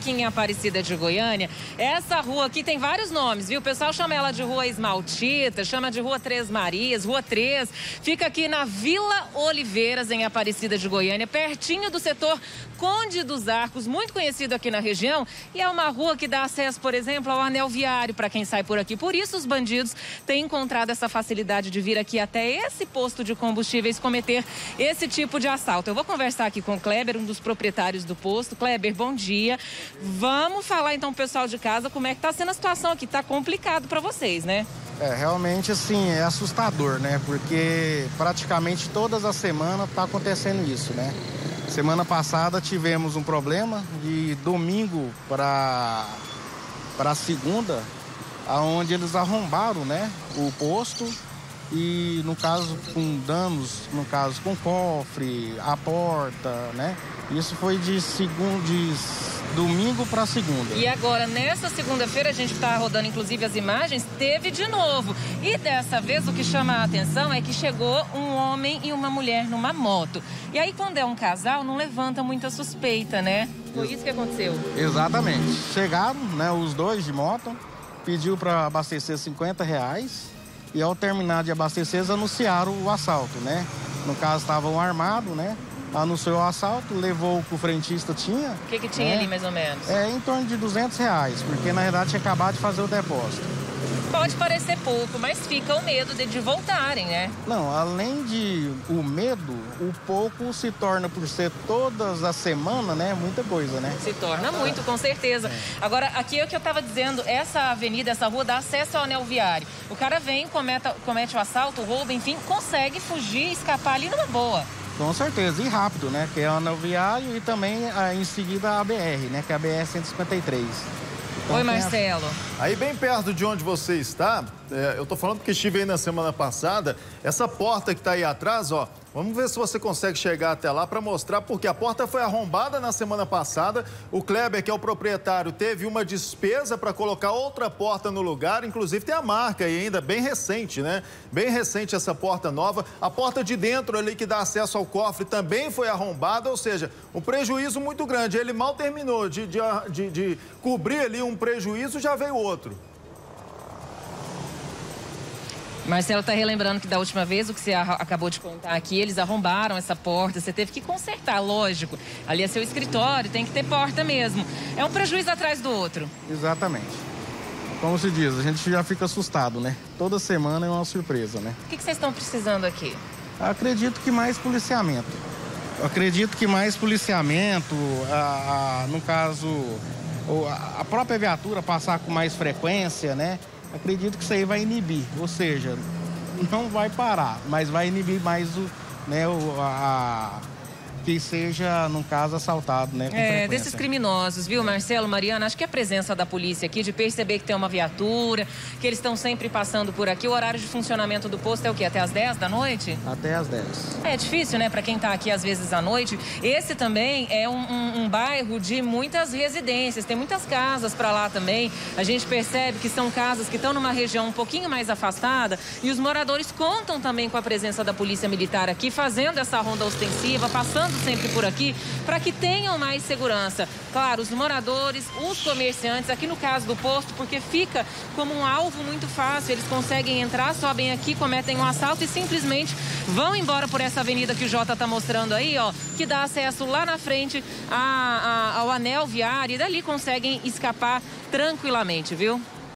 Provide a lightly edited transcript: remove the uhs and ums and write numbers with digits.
aqui em Aparecida de Goiânia. Essa rua aqui tem vários nomes, viu? O pessoal chama ela de Rua Esmaltita, chama de Rua Três Marias, Rua 3. Fica aqui na Vila Oliveiras, em Aparecida de Goiânia, pertinho do setor Conde dos Arcos, muito conhecido aqui na região. E é uma rua que dá acesso, por exemplo, ao anel viário para quem sai por aqui. Por isso, os bandidos têm encontrado essa facilidade de vir aqui até esse posto de combustíveis cometer esse tipo de assalto. Eu vou conversar aqui com o Kleber, um dos proprietários do posto. Kleber, bom dia. Vamos falar então pro pessoal de casa como é que tá sendo a situação aqui. Tá complicado para vocês, né? Realmente, assim, é assustador, né? Porque praticamente todas as semanas tá acontecendo isso, né? Semana passada tivemos um problema de domingo para segunda, onde eles arrombaram, né, o posto e, no caso, com danos, no caso, com cofre, a porta, né? Isso foi de domingo para segunda. E agora, nessa segunda-feira, a gente está rodando, inclusive, as imagens, teve de novo. E dessa vez, o que chama a atenção é que chegou um homem e uma mulher numa moto. E aí, quando é um casal, não levanta muita suspeita, né? Foi isso que aconteceu? Exatamente. Chegaram, né, os dois de moto, pediu para abastecer R$50 e, ao terminar de abastecer, eles anunciaram o assalto, né? No caso, estavam armados, né? Anunciou o assalto, levou o que o frentista tinha. O que tinha, né, ali, mais ou menos? Em torno de R$200, porque na verdade tinha acabado de fazer o depósito. Pode parecer pouco, mas fica o medo de voltarem, né? Não, além de o medo, o pouco se torna, por ser todas as semanas, né? Muita coisa, né? Se torna muito, com certeza. Agora, aqui é o que eu estava dizendo, essa avenida, essa rua dá acesso ao anel viário. O cara vem, comete o assalto, rouba, enfim, consegue fugir, escapar ali numa boa. Com certeza, e rápido, né? Que é o anel viário e também em seguida a BR, né? Que é a BR-153. Então, oi, Marcelo. Aí bem perto de onde você está, eu tô falando porque estive aí na semana passada, essa porta que tá aí atrás, ó, vamos ver se você consegue chegar até lá para mostrar, porque a porta foi arrombada na semana passada, o Kleber, que é o proprietário, teve uma despesa para colocar outra porta no lugar, inclusive tem a marca aí ainda, bem recente, né? Bem recente essa porta nova, a porta de dentro ali que dá acesso ao cofre também foi arrombada, ou seja, um prejuízo muito grande, ele mal terminou de cobrir ali um prejuízo, já veio outro. Marcelo está relembrando que da última vez, o que você acabou de contar aqui, eles arrombaram essa porta, você teve que consertar, lógico. Ali é seu escritório, tem que ter porta mesmo. É um prejuízo atrás do outro. Exatamente. Como se diz, a gente já fica assustado, né? Toda semana é uma surpresa, né? O que vocês estão precisando aqui? Acredito que mais policiamento. No caso, a própria viatura passar com mais frequência, né? Acredito que isso aí vai inibir, ou seja, não vai parar, mas vai inibir mais que seja, no caso, assaltado, né? Desses criminosos, viu, Marcelo, Mariana? Acho que a presença da polícia aqui, de perceber que tem uma viatura, que eles estão sempre passando por aqui. O horário de funcionamento do posto é o quê? Até às 10 da noite? Até às 10. É difícil, né, para quem tá aqui às vezes à noite. Esse também é um bairro de muitas residências, tem muitas casas para lá também. A gente percebe que são casas que estão numa região um pouquinho mais afastada e os moradores contam também com a presença da polícia militar aqui, fazendo essa ronda ostensiva, passando sempre por aqui, para que tenham mais segurança. Claro, os moradores, os comerciantes, aqui no caso do posto, porque fica como um alvo muito fácil, eles conseguem entrar, sobem aqui, cometem um assalto e simplesmente vão embora por essa avenida que o Jota está mostrando aí, ó, que dá acesso lá na frente ao anel viário e dali conseguem escapar tranquilamente, viu?